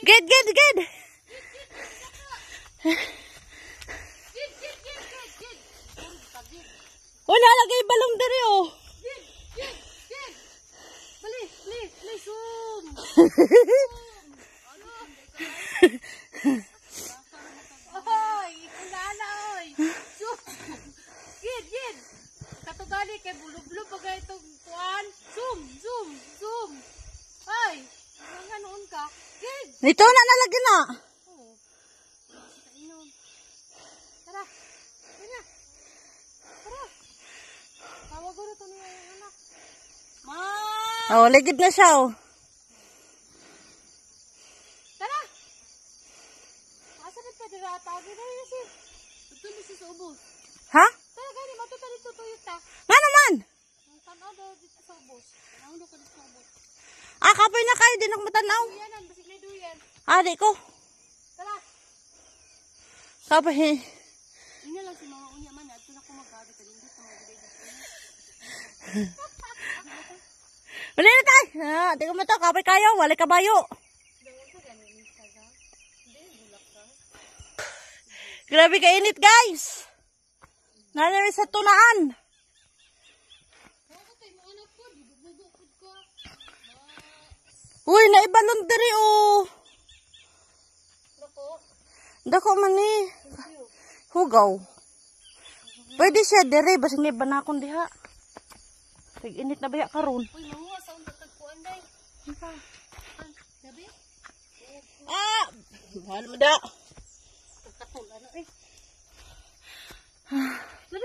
Good, good, good. Wala lagay balong diri oh. Bali, zoom. Oy, kulala oy. Zoom. Gid. Katugali kay bulublo pagay itong kuan. Zoom. Ay, nga noon ka. Gid. Ito na nalagyan na. Tara. Tawag ko na ito niya yung anak. Ma! Oh, ligid na siya oh. Tara! Asa na pa dira? Tawag na yun siya. Ito na siya sa ubos. Ha? Tara gani, matuta dito tuyot ta. Nga naman. Ang tanaw daw dito sa ubos. Tanaw daw ka dito sa ubos. Ah, kapoy na kayo. Di na ko matanaw. Duyanan, basig na duyan. Ah, di ko. Tara! Kapoy. Ina lang si mga unya man. Ito na ko magkabit. Hindi ka magkabit. Wala na tayo. Ah, di ko mo to. Kapoy kayo. Wala kabayo. Grabe ka init guys. Nangyari sa tunaan. Uy, naibalon diri oh. Dako man ni. Hugaw. Pwede siya diri basig ni banakon diha. Pag init na baya karon. Uy, mamuha sa unta tagpuan day. Gabi? Ah, mahal mo da. Pagkatol, ano eh.